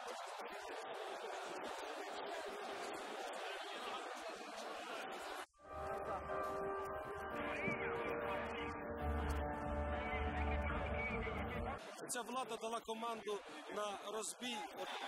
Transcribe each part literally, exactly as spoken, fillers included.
Ця влада дала команду на розбій.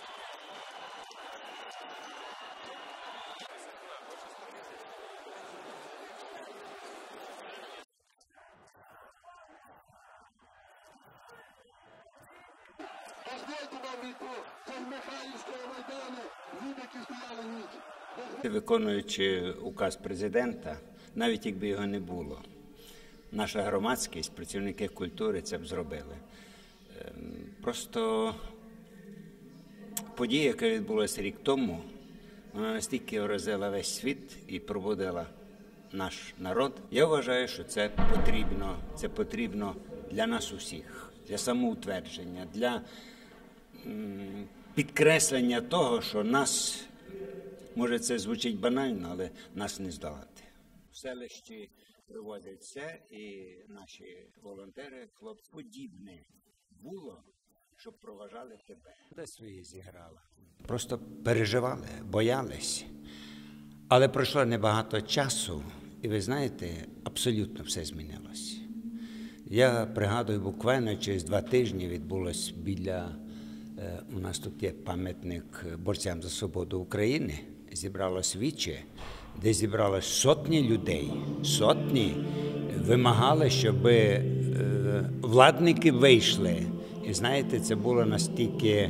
Виконуючи указ президента, навіть якби його не було, наша громадськість, працівники культури це б зробили. Просто подія, яка відбулася рік тому, вона настільки вразила весь світ і пробудила наш народ. Я вважаю, що це потрібно, це потрібно для нас усіх, для самоутвердження, для м, підкреслення того, що нас, може це звучить банально, але нас не здолати. В селищі привозять все, і наші волонтери, хлопці, подібне було, щоб проважали тебе. Де свої зіграла. Просто переживали, боялись. Але пройшло небагато часу, і ви знаєте, абсолютно все змінилось. Я пригадую, буквально через два тижні відбулось біля, е, у нас тут є пам'ятник борцям за свободу України, зібралось віче, де зібралось сотні людей, сотні, вимагали, щоб е, владники вийшли. І знаєте, це було настільки,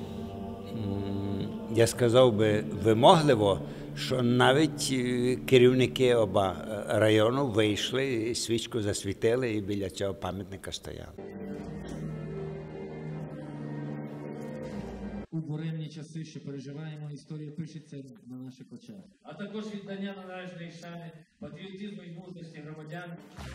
я сказав би, вимогливо, що навіть керівники оба району вийшли, свічку засвітили і біля цього пам'ятника стояли. У буремні часи, що переживаємо, історія пишеться на наших очах. А також віддання належної шани, патріотизму і мужності громадян.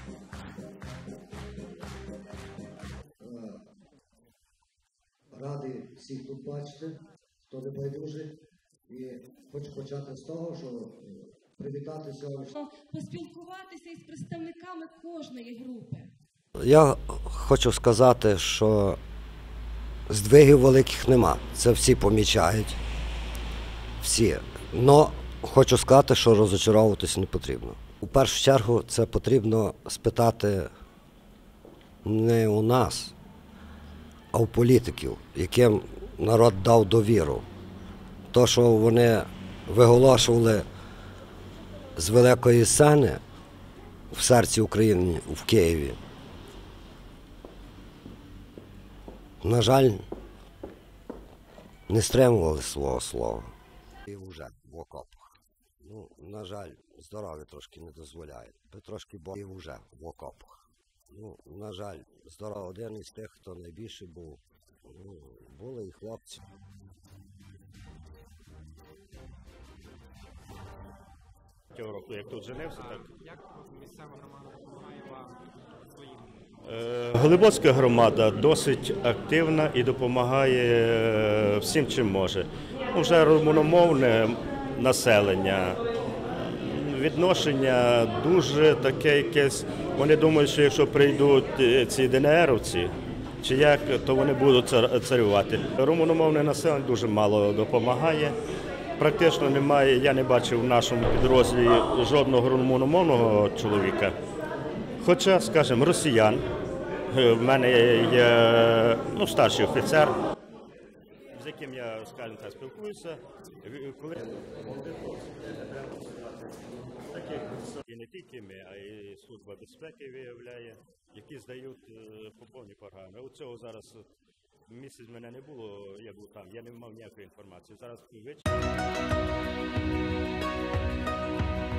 Радий всіх тут бачити, хто не байдужий. І хочу почати з того, що привітати сьогодні. Поспілкуватися із представниками кожної групи. Я хочу сказати, що здвигів великих нема. Це всі помічають. Всі. Но хочу сказати, що розочаровуватись не потрібно. У першу чергу це потрібно спитати не у нас, а у політиків, яким народ дав довіру. То, що вони виголошували з великої сцени в серці України, в Києві, на жаль, не стримували свого слова. І вже в окопах. Ну, на жаль, здоров'я трошки не дозволяє. Би трошки бо і вже в окопах. Ну, на жаль, здоров'я один із тих, хто найбільше був. Ну, були і хлопці. Цього року, як тут женився, так. Як місцева громада допомагає вам своїм? Глибоцька громада досить активна і допомагає всім, чим може. Вже румуномовне населення, відношення дуже таке якесь. Вони думають, що якщо прийдуть ці ДНРовці, чи як, то вони будуть царювати. Румуномовне населення дуже мало допомагає. Практично немає, я не бачив в нашому підрозділі жодного румуномовного чоловіка. Хоча, скажімо, росіян. В мене є ну, старший офіцер, з яким я, скажімо так, спілкуюся. Коли... Таких і не тільки ми, а й Служба безпеки виявляє, які здають по повній програмі. У цього зараз місяць мене не було, я був там, я не мав ніякої інформації. Зараз ввечері.